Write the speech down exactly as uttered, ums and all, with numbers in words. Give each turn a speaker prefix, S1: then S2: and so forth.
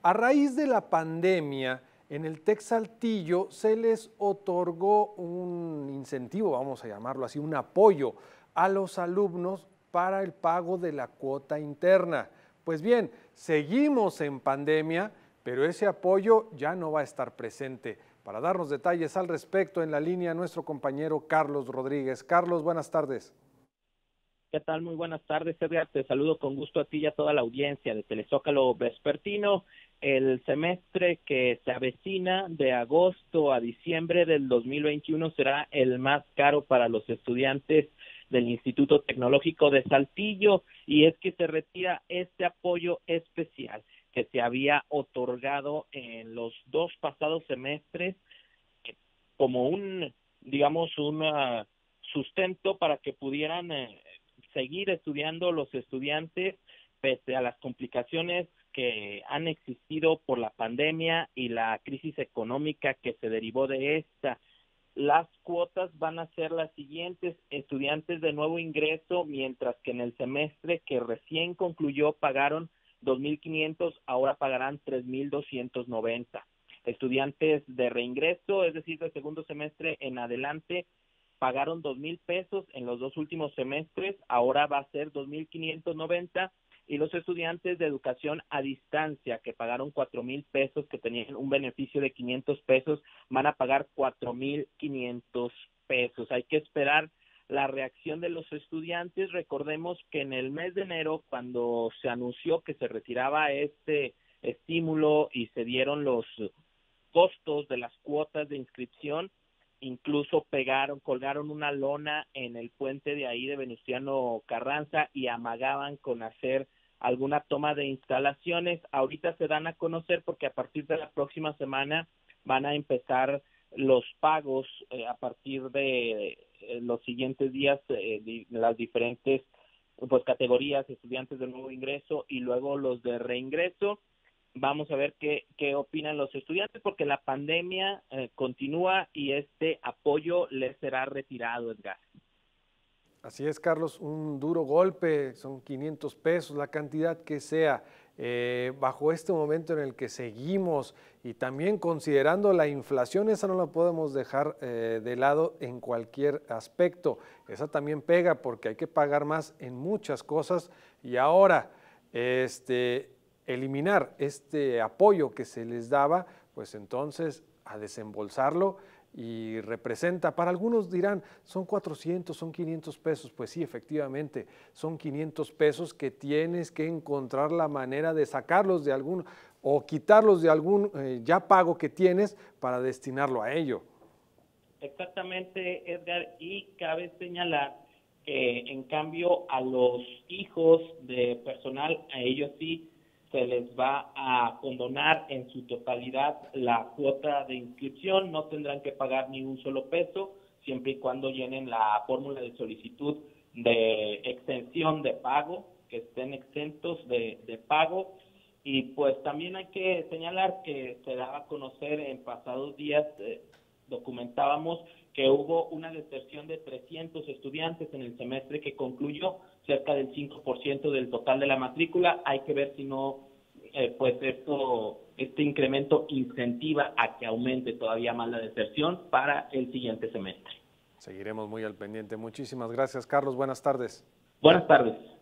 S1: A raíz de la pandemia, en el TEC Saltillo se les otorgó un incentivo, vamos a llamarlo así, un apoyo a los alumnos para el pago de la cuota interna. Pues bien, seguimos en pandemia, pero ese apoyo ya no va a estar presente. Para darnos detalles al respecto, en la línea nuestro compañero Carlos Rodríguez. Carlos, buenas tardes.
S2: ¿Qué tal? Muy buenas tardes, Edgar. Te saludo con gusto a ti y a toda la audiencia de Telezócalo Vespertino. El semestre que se avecina de agosto a diciembre del dos mil veintiuno será el más caro para los estudiantes del Instituto Tecnológico de Saltillo, y es que se retira este apoyo especial que se había otorgado en los dos pasados semestres como un, digamos, un uh, sustento para que pudieran eh, seguir estudiando los estudiantes pese a las complicaciones que han existido por la pandemia y la crisis económica que se derivó de esta. Las cuotas van a ser las siguientes: estudiantes de nuevo ingreso, mientras que en el semestre que recién concluyó pagaron dos mil quinientos, ahora pagarán tres mil doscientos noventa. Estudiantes de reingreso, es decir, del segundo semestre en adelante, pagaron dos mil pesos en los dos últimos semestres, ahora va a ser dos mil quinientos noventa, y los estudiantes de educación a distancia que pagaron cuatro mil pesos, que tenían un beneficio de quinientos pesos, van a pagar cuatro mil quinientos pesos. Hay que esperar la reacción de los estudiantes. Recordemos que en el mes de enero, cuando se anunció que se retiraba este estímulo y se dieron los costos de las cuotas de inscripción, incluso pegaron, colgaron una lona en el puente de ahí de Venustiano Carranza y amagaban con hacer alguna toma de instalaciones. Ahorita se dan a conocer porque a partir de la próxima semana van a empezar los pagos eh, a partir de eh, los siguientes días, eh, de las diferentes pues categorías, estudiantes de nuevo ingreso y luego los de reingreso. Vamos a ver qué, qué opinan los estudiantes, porque la pandemia eh, continúa y este apoyo les será retirado, Edgar.
S1: Así es, Carlos, un duro golpe, son quinientos pesos, la cantidad que sea, eh, bajo este momento en el que seguimos y también considerando la inflación, esa no la podemos dejar eh, de lado en cualquier aspecto. Esa también pega porque hay que pagar más en muchas cosas, y ahora, este... eliminar este apoyo que se les daba, pues entonces a desembolsarlo, y representa, para algunos dirán, son cuatrocientos, son quinientos pesos, pues sí, efectivamente, son quinientos pesos que tienes que encontrar la manera de sacarlos de algún, o quitarlos de algún eh, ya pago que tienes para destinarlo a ello.
S2: Exactamente, Edgar, y cabe señalar que en cambio a los hijos de personal, a ellos sí se les va a condonar en su totalidad la cuota de inscripción, no tendrán que pagar ni un solo peso, siempre y cuando llenen la fórmula de solicitud de exención de pago, que estén exentos de, de pago. Y pues también hay que señalar que se daba a conocer en pasados días, eh, documentábamos que hubo una deserción de trescientos estudiantes en el semestre que concluyó, cerca del cinco por ciento del total de la matrícula. Hay que ver si no, eh, pues esto, este incremento incentiva a que aumente todavía más la deserción para el siguiente semestre.
S1: Seguiremos muy al pendiente. Muchísimas gracias, Carlos. Buenas tardes.
S2: Buenas tardes.